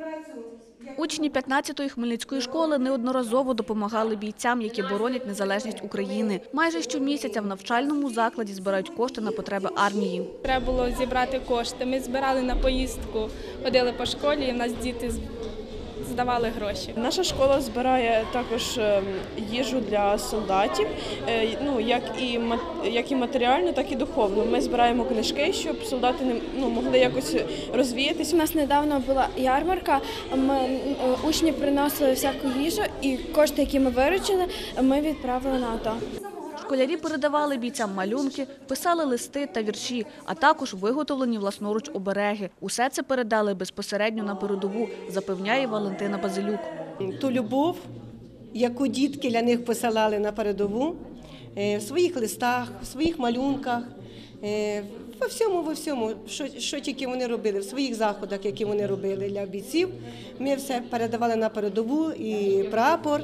Учні 15-ї Хмельницької школи неодноразово допомагали бійцям, які боронять незалежність України. Майже щомісяця в навчальному закладі збирають кошти на потреби армії. Треба було зібрати кошти. Ми збирали на поїздку, ходили по школі, і в нас діти здавали гроші. Наша школа збирає також їжу для солдатів, як і матеріально, так і духовно. Ми збираємо книжки, щоб солдати могли якось розвіятися. У нас недавно була ярмарка, учні приносили всяку їжу і кошти, які ми виручили, ми відправили на АТО. Школярі передавали бійцям малюнки, писали листи та вірші, а також виготовлені власноруч обереги. Усе це передали безпосередньо на передову, запевняє Валентина Базилюк. Ту любов, яку дітки для них посилали на передову, в своїх листах, в своїх малюнках, во всьому, що тільки вони робили, в своїх заходах, які вони робили для бійців, ми все передавали на передову, і прапор,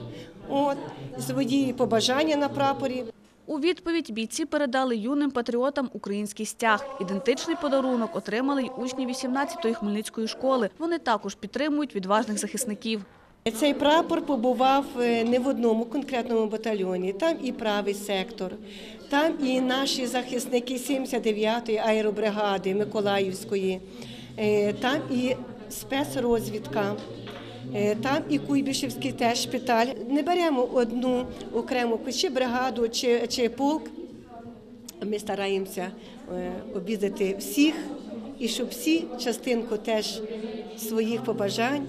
свої побажання на прапорі. У відповідь бійці передали юним патріотам український стяг. Ідентичний подарунок отримали й учні 18-ї Хмельницької школи. Вони також підтримують відважних захисників. Цей прапор побував не в одному конкретному батальйоні. Там і правий сектор, там і наші захисники 79-ї аеробригади Миколаївської, там і спецрозвідка. Там і Куйбишевський теж шпиталь. Не беремо одну окрему чи бригаду, чи полк. Ми стараємося об'їздити всіх, і щоб всі частинку теж своїх побажань,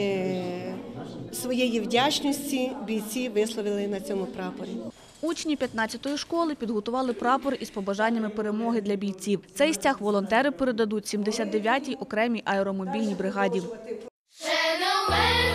своєї вдячності бійці висловили на цьому прапорі. Учні 15-ї школи підготували прапор із побажаннями перемоги для бійців. Цей стяг волонтери передадуть 79-й окремій аеромобільній бригаді. And